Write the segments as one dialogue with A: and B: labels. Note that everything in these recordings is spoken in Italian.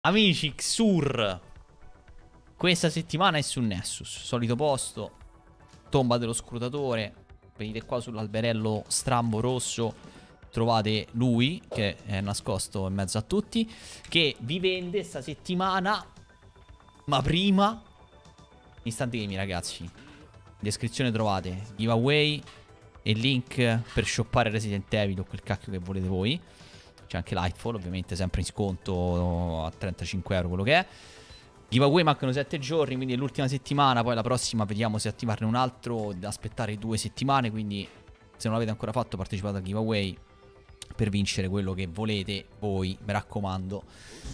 A: Amici, Xur. Questa settimana è su Nessus. Solito posto. Tomba dello scrutatore. Venite qua sull'alberello strambo rosso. Trovate lui, che è nascosto in mezzo a tutti, che vi vende sta settimana. Ma prima Instant Gaming, ragazzi. In descrizione trovate giveaway e link per shoppare Resident Evil o quel cacchio che volete voi. C'è anche Lightfall, ovviamente, sempre in sconto a 35 euro, quello che è. Giveaway mancano 7 giorni, quindi è l'ultima settimana. Poi la prossima vediamo se attivarne un altro, da aspettare 2 settimane. Quindi se non l'avete ancora fatto, partecipate al giveaway per vincere quello che volete voi, mi raccomando.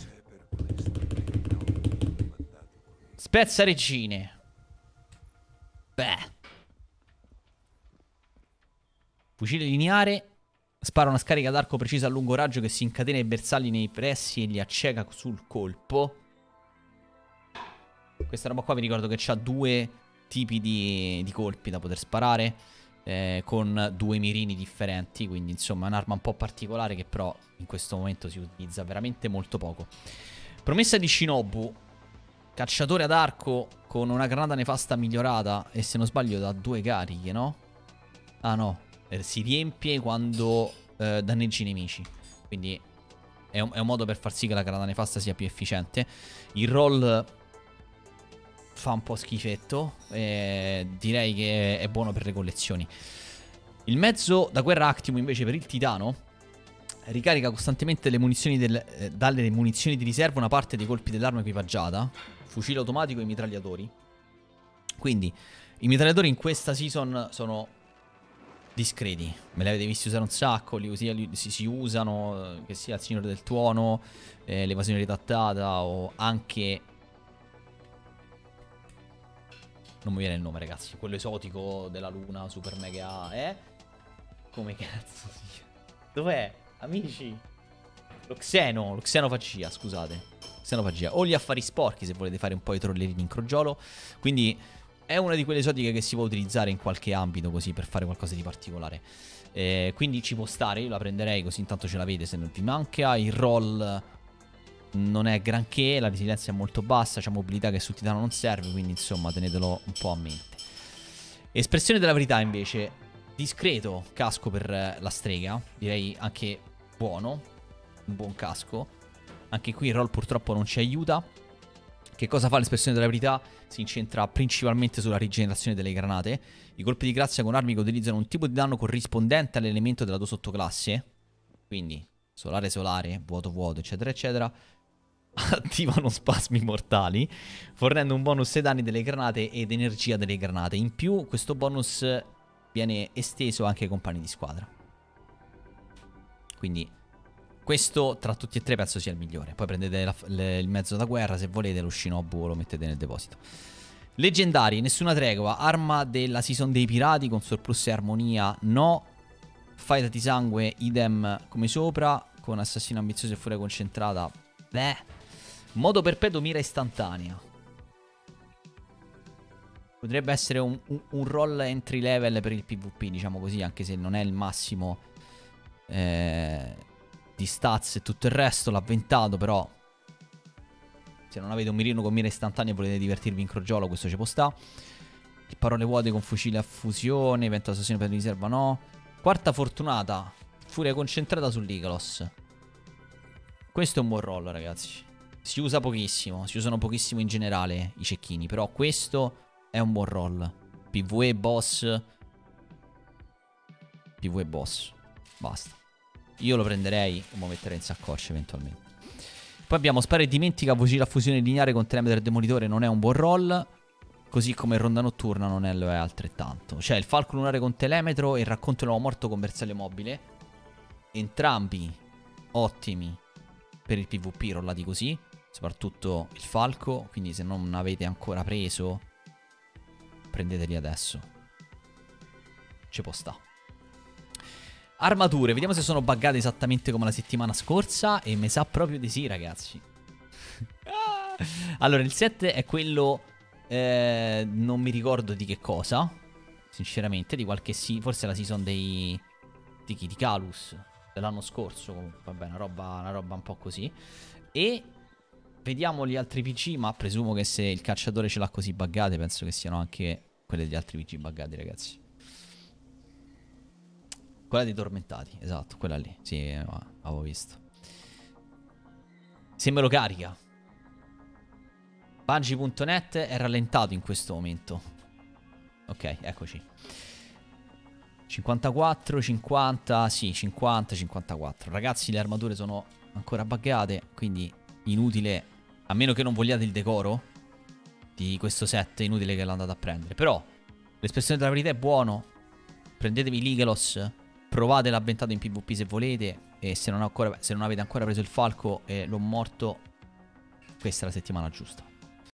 A: Spezza regine. Beh. Fucile lineare. Spara una scarica d'arco precisa a lungo raggio che si incatena ai bersagli nei pressi e li acceca sul colpo. Questa roba qua vi ricordo che ha 2 tipi di colpi da poter sparare, con 2 mirini differenti. Quindi insomma è un'arma un po' particolare che però in questo momento si utilizza veramente molto poco. Promessa di Shinobu. Cacciatore ad arco con una granata nefasta migliorata. E se non sbaglio da 2 cariche, no? Ah no, si riempie quando danneggi i nemici. Quindi è un modo per far sì che la granata nefasta sia più efficiente. Il roll fa un po' schifetto, direi che è buono per le collezioni. Il mezzo da guerra Actimo invece per il titano ricarica costantemente le munizioni dalle munizioni di riserva una parte dei colpi dell'arma equipaggiata. Fucile automatico e mitragliatori. Quindi i mitragliatori in questa season sono discreti, me li avete visti usare un sacco, si usano, che sia il Signore del Tuono, l'evasione ritattata o anche... Non mi viene il nome, ragazzi, quello esotico della luna super mega, come cazzo si chiama? Dov'è? Amici? Lo xenofagia, scusate. Xenofagia. O gli affari sporchi se volete fare un po' i trollerini in crogiolo. Quindi è una di quelle esotiche che si può utilizzare in qualche ambito così per fare qualcosa di particolare. Quindi ci può stare, io la prenderei così intanto ce l'avete se non vi manca. Il roll non è granché, la resilienza è molto bassa, c'è mobilità che sul titano non serve, quindi insomma tenetelo un po' a mente. Espressione della verità invece, discreto casco per la strega, direi anche buono, un buon casco. Anche qui il roll purtroppo non ci aiuta. Che cosa fa l'espressione della verità? Si incentra principalmente sulla rigenerazione delle granate. I colpi di grazia con armi che utilizzano un tipo di danno corrispondente all'elemento della tua sottoclasse, quindi solare solare, vuoto vuoto, eccetera eccetera, attivano spasmi mortali, fornendo un bonus ai danni delle granate ed energia delle granate. In più questo bonus viene esteso anche ai compagni di squadra. Quindi questo tra tutti e tre penso sia il migliore. Poi prendete il mezzo da guerra se volete, lo Shinobu lo mettete nel deposito. Leggendari, nessuna tregua. Arma della season dei pirati con surplus e armonia, no. Fight di sangue, idem come sopra. Con assassino ambizioso e furia concentrata, beh. Modo perpetuo, mira istantanea. Potrebbe essere un roll entry level per il PvP, diciamo così, anche se non è il massimo di stats e tutto il resto. L'ha avventato, però se non avete un mirino con mira istantanea e volete divertirvi in crogiolo, questo ci può sta. Parole vuote con fucile a fusione, evento assassino per riserva, no. Quarta fortunata, furia concentrata sull'Icalos. Questo è un buon roll, ragazzi. Si usa pochissimo, si usano pochissimo in generale i cecchini, però questo è un buon roll. PvE boss. PvE boss, basta. Io lo prenderei e lo metterei in saccoccia eventualmente. Poi abbiamo spara e dimentica, fucile a fusione lineare con telemetro e demolitore, non è un buon roll. Così come il ronda notturna non è, lo è altrettanto. C'è il falco lunare con telemetro e il racconto dell'uomo morto con bersaglio mobile. Entrambi ottimi per il PvP rollati così. Soprattutto il falco. Quindi se non avete ancora preso, prendeteli adesso. Ci può sta. Armature, vediamo se sono buggate esattamente come la settimana scorsa. E mi sa proprio di sì, ragazzi. Allora, il set è quello, non mi ricordo di che cosa, sinceramente, di qualche forse la season di Calus dell'anno scorso. Comunque, vabbè, una roba un po' così. E vediamo gli altri PC, ma presumo che se il cacciatore ce l'ha così buggate, penso che siano anche quelle degli altri PC buggati, ragazzi. Quella dei tormentati, esatto, quella lì. Sì, avevo visto. Se me lo carica. Bungie.net è rallentato in questo momento. Ok, eccoci. 54, 50, sì, 50, 54. Ragazzi, le armature sono ancora buggate, quindi inutile, a meno che non vogliate il decoro di questo set, inutile che l'andate a prendere. Però l'espressione della verità è buono. Prendetevi l'Igelos, provate l'avventato in PvP se volete. E se non avete ancora preso il falco e l'ho morto, questa è la settimana giusta.